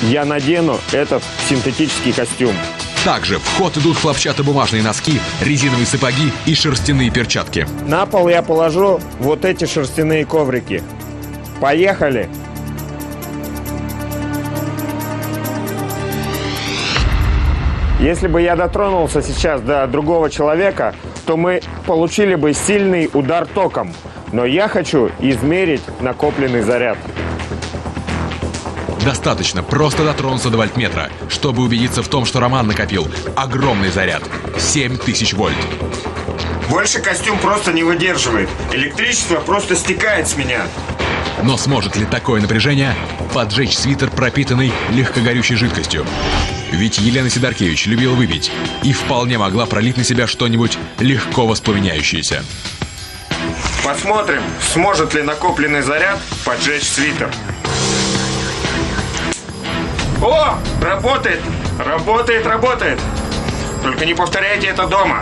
я надену этот синтетический костюм. Также в ход идут хлопчатобумажные носки, резиновые сапоги и шерстяные перчатки. На пол я положу вот эти шерстяные коврики. Поехали! Если бы я дотронулся сейчас до другого человека, то мы получили бы сильный удар током. Но я хочу измерить накопленный заряд. Достаточно просто дотронуться до вольтметра, чтобы убедиться в том, что Роман накопил огромный заряд – 7000 вольт. Больше костюм просто не выдерживает. Электричество просто стекает с меня. Но сможет ли такое напряжение поджечь свитер, пропитанный легкогорючей жидкостью? Ведь Елена Сидоркевич любила выпить и вполне могла пролить на себя что-нибудь легко воспламеняющееся. Посмотрим, сможет ли накопленный заряд поджечь свитер. О, работает! Работает, работает! Только не повторяйте это дома.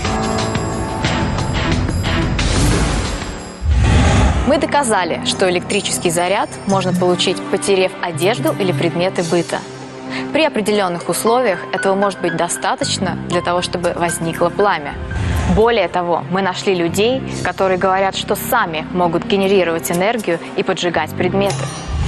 Мы доказали, что электрический заряд можно получить, потеряв одежду или предметы быта. При определенных условиях этого может быть достаточно для того, чтобы возникло пламя. Более того, мы нашли людей, которые говорят, что сами могут генерировать энергию и поджигать предметы.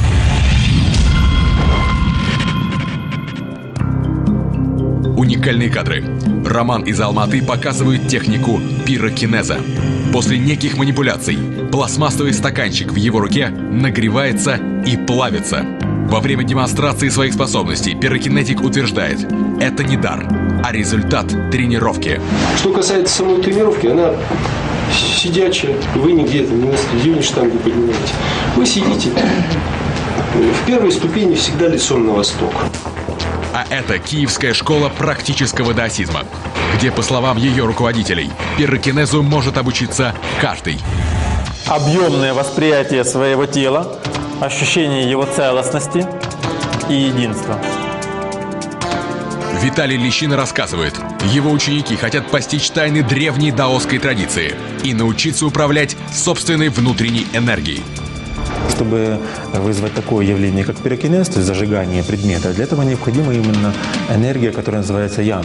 Уникальные кадры. Роман из Алматы показывает технику пирокинеза. После неких манипуляций пластмассовый стаканчик в его руке нагревается и плавится. Во время демонстрации своих способностей пирокинетик утверждает, это не дар, а результат тренировки. Что касается самой тренировки, она сидячая, вы нигде не на стадионе штангу поднимаете. Вы сидите в первой ступени всегда лицом на восток. А это Киевская школа практического даосизма, где, по словам ее руководителей, пирокинезу может обучиться каждый. Объемное восприятие своего тела, ощущение его целостности и единства. Виталий Лещина рассказывает, его ученики хотят постичь тайны древней даосской традиции и научиться управлять собственной внутренней энергией. Чтобы вызвать такое явление, как пирокинез, то есть зажигание предмета, для этого необходима именно энергия, которая называется ян.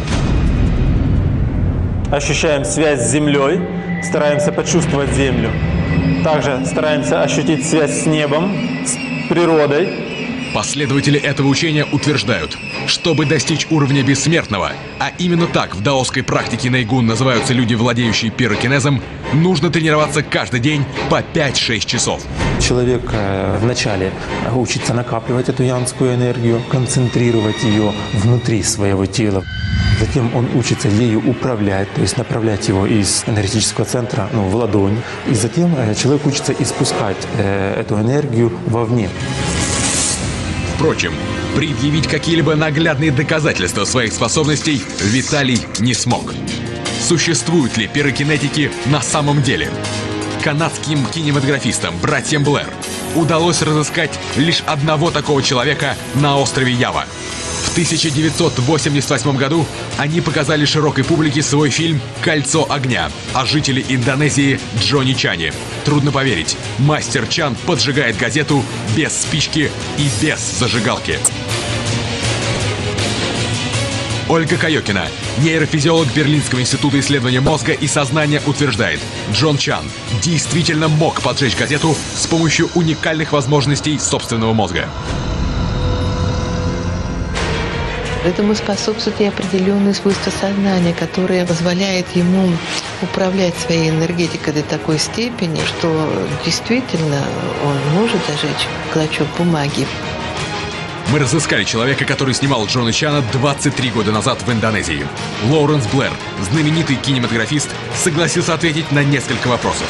Ощущаем связь с землей, стараемся почувствовать землю. Также стараемся ощутить связь с небом, с природой. Последователи этого учения утверждают, чтобы достичь уровня бессмертного, а именно так в даосской практике найгун называются люди, владеющие пирокинезом, нужно тренироваться каждый день по 5-6 часов. Человек вначале учится накапливать эту янскую энергию, концентрировать ее внутри своего тела. Затем он учится ею управлять, то есть направлять его из энергетического центра в ладонь. И затем человек учится испускать эту энергию вовне. Впрочем, предъявить какие-либо наглядные доказательства своих способностей Виталий не смог. Существуют ли пирокинетики на самом деле? Канадским кинематографистам, братьям Блэр, удалось разыскать лишь одного такого человека на острове Ява. В 1988 году они показали широкой публике свой фильм «Кольцо огня» о жителе Индонезии Джонни Чане. Трудно поверить, мастер Чан поджигает газету без спички и без зажигалки. Ольга Каёкина, нейрофизиолог Берлинского института исследования мозга и сознания, утверждает, Джон Чан действительно мог поджечь газету с помощью уникальных возможностей собственного мозга. Этому способствуют и определенные свойства сознания, которые позволяют ему управлять своей энергетикой до такой степени, что действительно он может зажечь клочок бумаги. Мы разыскали человека, который снимал Джона Чана 23 года назад в Индонезии. Лоуренс Блэр, знаменитый кинематографист, согласился ответить на несколько вопросов.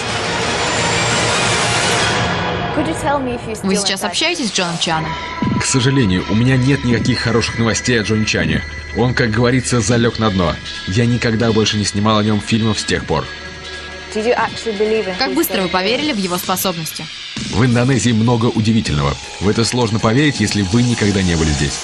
Вы сейчас общаетесь с Джоном Чаном? К сожалению, у меня нет никаких хороших новостей о Джоне Чане. Он, как говорится, залег на дно. Я никогда больше не снимал о нем фильмов с тех пор. Как быстро вы поверили в его способности? В Индонезии много удивительного. В это сложно поверить, если вы никогда не были здесь.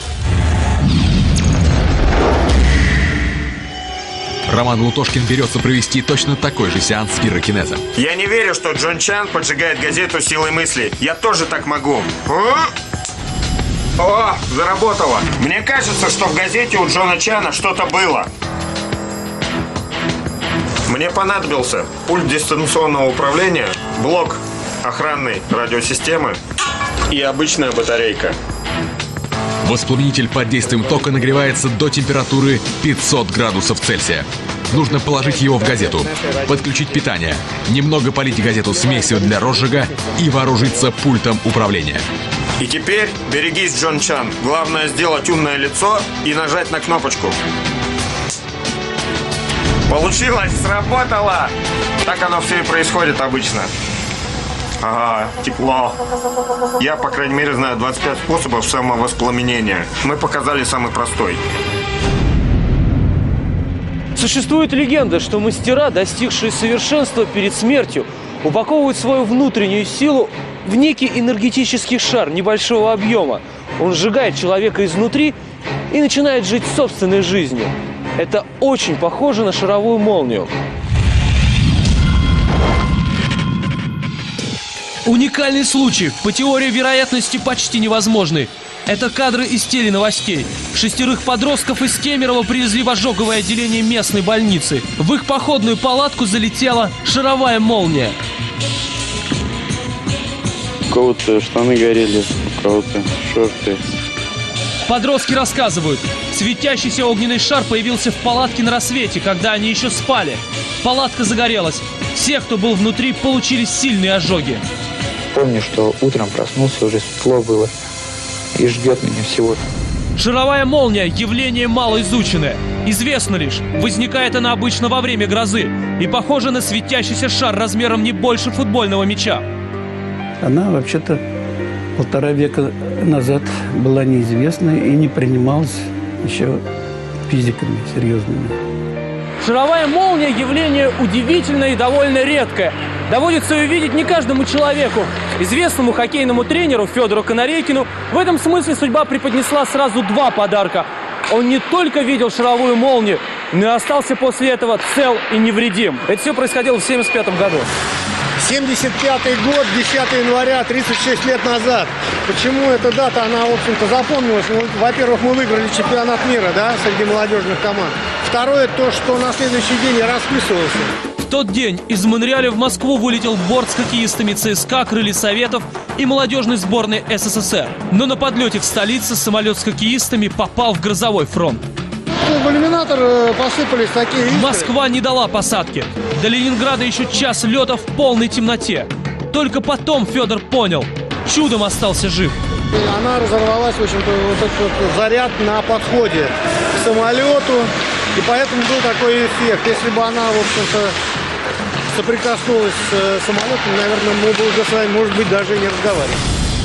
Роман Лутошкин берется провести точно такой же сеанс пирокинеза. Я не верю, что Джон Чан поджигает газету силой мысли. Я тоже так могу. О, заработало. Мне кажется, что в газете у Джона Чана что-то было. Мне понадобился пульт дистанционного управления, блок охранной радиосистемы и обычная батарейка. Воспламенитель под действием тока нагревается до температуры 500 градусов Цельсия. Нужно положить его в газету, подключить питание, немного полить газету смесью для розжига и вооружиться пультом управления. И теперь берегись, Джон Чан. Главное сделать умное лицо и нажать на кнопочку. Получилось, сработало! Так оно все и происходит обычно. Ага, тепло. Я, по крайней мере, знаю 25 способов самовоспламенения. Мы показали самый простой. Существует легенда, что мастера, достигшие совершенства перед смертью, упаковывают свою внутреннюю силу в некий энергетический шар небольшого объема. Он сжигает человека изнутри и начинает жить собственной жизнью. Это очень похоже на шаровую молнию. Уникальный случай, по теории вероятности почти невозможный. Это кадры из теленовостей. 6 подростков из Кемерово привезли в ожоговое отделение местной больницы. В их походную палатку залетела шаровая молния. У кого-то штаны горели, у кого-то шорты. Подростки рассказывают, светящийся огненный шар появился в палатке на рассвете, когда они еще спали. Палатка загорелась. Все, кто был внутри, получили сильные ожоги. Помню, что утром проснулся, уже светло было, и ждет меня всего. Шаровая молния – явление малоизученное. Известно лишь, возникает она обычно во время грозы и похожа на светящийся шар размером не больше футбольного мяча. Она вообще-то 1,5 века назад была неизвестна и не принималась еще физиками серьезными. Шаровая молния – явление удивительное и довольно редкое. Доводится увидеть не каждому человеку. Известному хоккейному тренеру Федору Канарейкину в этом смысле судьба преподнесла сразу 2 подарка. Он не только видел шаровую молнию, но и остался после этого цел и невредим. Это все происходило в 1975 году. 75-й год, 10 января, 36 лет назад. Почему эта дата, она, в общем-то, запомнилась? Ну, во-первых, мы выиграли чемпионат мира, да, среди молодежных команд. Второе, то, что на следующий день я расписывался. В тот день из Монреаля в Москву вылетел борт с хоккеистами ЦСКА, Крылья Советов и молодежной сборной СССР. Но на подлете в столице самолет с хоккеистами попал в грозовой фронт. В иллюминатор посыпались такие искры. Москва не дала посадки. До Ленинграда еще час лета в полной темноте. Только потом Федор понял, чудом остался жив. Она разорвалась, в общем-то, вот этот вот заряд на подходе к самолету. И поэтому был такой эффект. Если бы она, в общем-то, соприкоснулась с самолетом, наверное, мы бы уже с вами, может быть, даже и не разговаривали.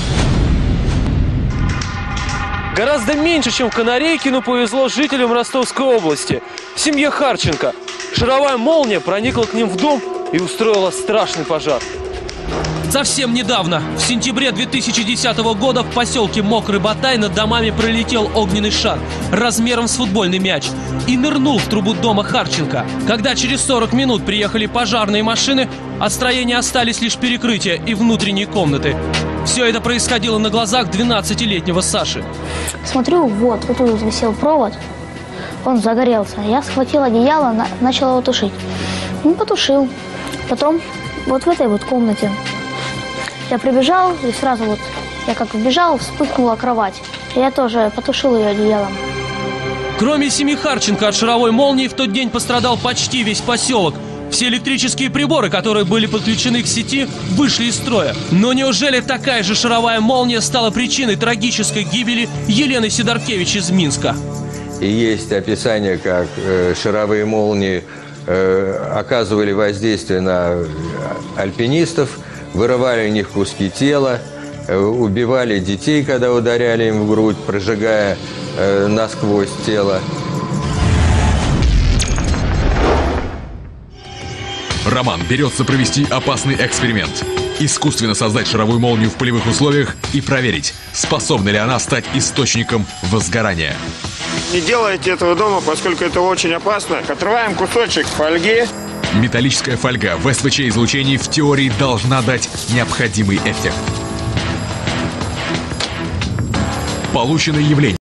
Гораздо меньше, чем Канарейкину, повезло жителям Ростовской области. Семье Харченко. Шаровая молния проникла к ним в дом и устроила страшный пожар. Совсем недавно, в сентябре 2010 года, в поселке Мокрый Батай над домами пролетел огненный шар размером с футбольный мяч и нырнул в трубу дома Харченко. Когда через 40 минут приехали пожарные машины, от строения остались лишь перекрытия и внутренние комнаты. Все это происходило на глазах 12-летнего Саши. Смотрю, вот тут висел провод, он загорелся. Я схватил одеяло, начал его тушить. Ну, потушил. Потом вот в этой вот комнате я прибежал, и сразу вот, я как вбежал, вспыхнула кровать. И я тоже потушил ее одеялом. Кроме семьи Харченко от шаровой молнии в тот день пострадал почти весь поселок. Все электрические приборы, которые были подключены к сети, вышли из строя. Но неужели такая же шаровая молния стала причиной трагической гибели Елены Сидоркевич из Минска? И есть описание, как шаровые молнии оказывали воздействие на альпинистов, вырывали у них куски тела, убивали детей, когда ударяли им в грудь, прожигая насквозь тело. Роман берется провести опасный эксперимент. Искусственно создать шаровую молнию в полевых условиях и проверить, способна ли она стать источником возгорания. Не делайте этого дома, поскольку это очень опасно. Отрываем кусочек фольги. Металлическая фольга в СВЧ-излучении в теории должна дать необходимый эффект. Полученное явление